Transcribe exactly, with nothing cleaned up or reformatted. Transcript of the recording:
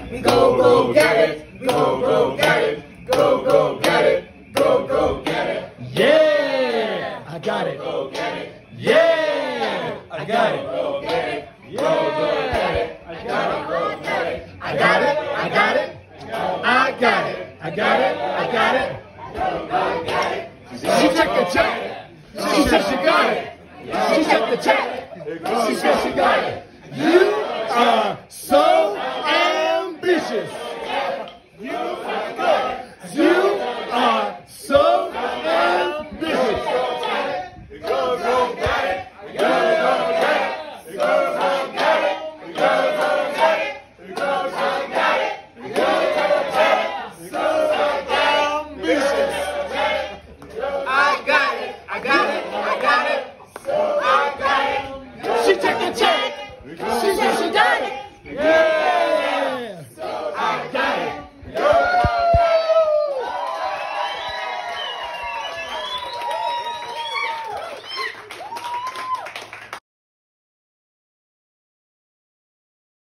We go, go, get it. We go, go, get it. Go, go, get it. Go, go, get it. Yeah, I got it. Go, get it. Yeah, I got it. Go, get it. Yeah, I got it. I got it. I got it. I got it. I got it. I got it. Go, get it. She checked the check. She said she got it. She checked the check. She said she got it. You are so ambitious. You